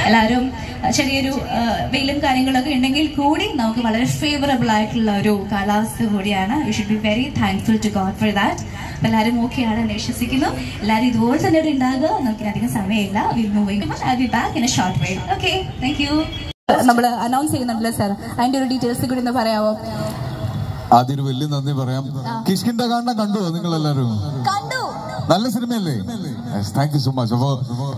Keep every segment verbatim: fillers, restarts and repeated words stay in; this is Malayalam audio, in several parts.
എല്ലാവരും ചെറിയൊരു വെയിലും കാര്യങ്ങളൊക്കെ ഉണ്ടെങ്കിൽ കൂടി നമുക്ക് വളരെ ഫേവറബിൾ ആയിട്ടുള്ള ഒരു കാലാവസ്ഥ കൂടിയാണ്. You should be very thankful to God for that. അപ്പം എല്ലാവരും ഓക്കെയാണ് എന്ന് വിശ്വസിക്കുന്നു. എല്ലാവരും ഇതുപോലെ തന്നെ ഇവിടെ ഉണ്ടാകുക. നമുക്ക് അധികം സമയമില്ല. Will moving I be back in a short way. Okay, thank you. നമ്മൾ അനൗൺസ് ചെയ്യുന്നുണ്ടല്ലോ സാർ, അതിന്റെ ഒരു ഡീറ്റെയിൽസ് കൂടി ഒന്ന് പറയാമോ? ആദ്യം വലിയ നന്ദി പറയാം. കിഷ്കിന്ദ കാണാൻ കണ്ടോ നിങ്ങൾ എല്ലാവരും? കണ്ടു. നല്ല സിനിമയല്ലേ? Thank you so much. അപ്പോ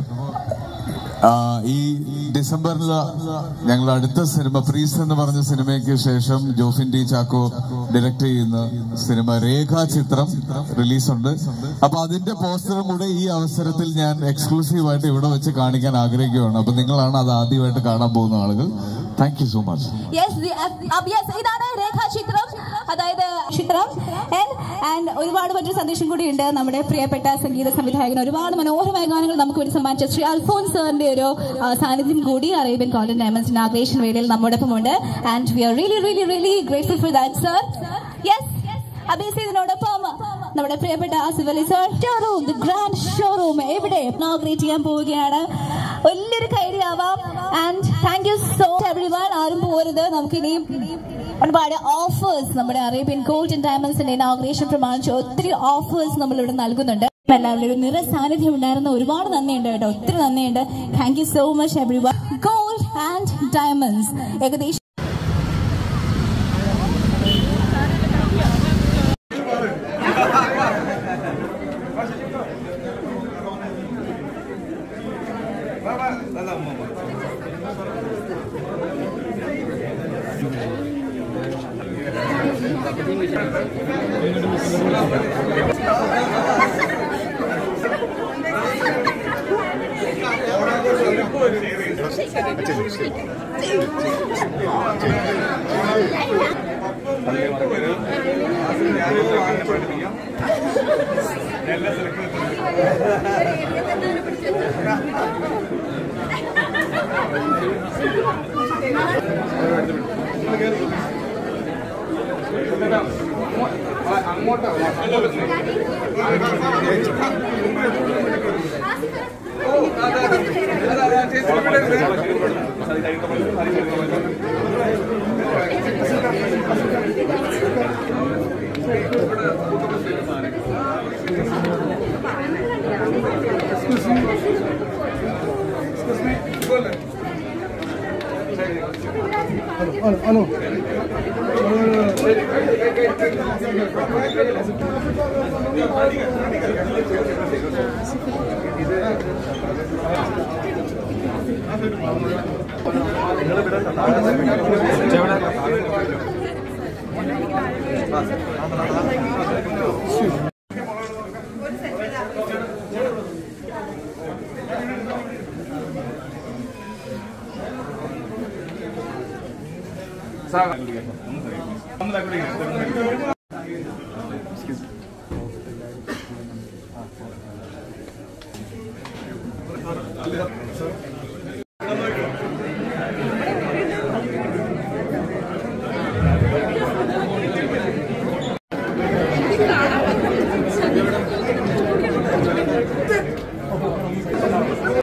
ഈ ഡിസംബറിൽ ഞങ്ങൾ അടുത്ത സിനിമ പ്രീസ് എന്ന് പറഞ്ഞ സിനിമയ്ക്ക് ശേഷം ജോഫിൻ ടി ചാക്കോ ഡയറക്ട് ചെയ്യുന്ന സിനിമ രേഖാചിത്രം റിലീസുണ്ട്. അപ്പൊ അതിന്റെ പോസ്റ്ററും കൂടെ ഈ അവസരത്തിൽ ഞാൻ എക്സ്ക്ലൂസീവായിട്ട് ഇവിടെ വെച്ച് കാണിക്കാൻ ആഗ്രഹിക്കുകയാണ്. അപ്പൊ നിങ്ങളാണ് അത് ആദ്യമായിട്ട് കാണാൻ പോകുന്ന ആളുകൾ. Thank you so much. ഇതാണ് രേഖാചിത്രം, അതായത് ചിത്രം. ആൻഡ് ഒരുപാട് മറ്റൊരു സന്ദേശം കൂടി ഉണ്ട്. നമ്മുടെ പ്രിയപ്പെട്ട സംഗീത സംവിധായകൻ ഒരുപാട് മനോഹരമായ ഗാനങ്ങൾ നമുക്ക് വേണ്ടി സമ്മാനിച്ച ശ്രീ അൽഫോൻസ് സാറിന്റെ ഒരു സാന്നിധ്യം കൂടി അറേബ്യൻ ഗോൾഡൻ ഡയമണ്ട്സ് ഇനാഗ്രേഷൻ വേദിയിൽ നമ്മോടൊപ്പം ഉണ്ട്. And we are really really really grateful for that sir. Yes, അഭിനയിച്ചതിനോടൊപ്പം നമ്മുടെ പ്രിയപ്പെട്ട Asif Ali sir showroom, the grand showroom എവിടെ ഇനാഗ്രേറ്റ് ചെയ്യാൻ പോവുകയാണ്. വലിയൊരു കൈഡിയാവാം. And thank you so much everyone. ആരും പോരുത്. നമുക്കിനിയും ഒരുപാട് ഓഫേഴ്സ് നമ്മുടെ അറേബ്യൻ ഗോൾഡൻ ഡയമണ്ട്സിന്റെ ഇനാഗ്രേഷൻ പ്രമാണിച്ച് ഒത്തിരി ഓഫേഴ്സ് നമ്മളിവിടെ നൽകുന്നുണ്ട്. എല്ലാവരും ഒരു നിറ സാന്നിധ്യം ഉണ്ടായിരുന്ന ഒരുപാട് നന്ദിയുണ്ട് കേട്ടോ, ഒത്തിരി നന്ദിയുണ്ട്. Thank you so much everyone. Gold and diamonds ഏകദേശം Hello. Sa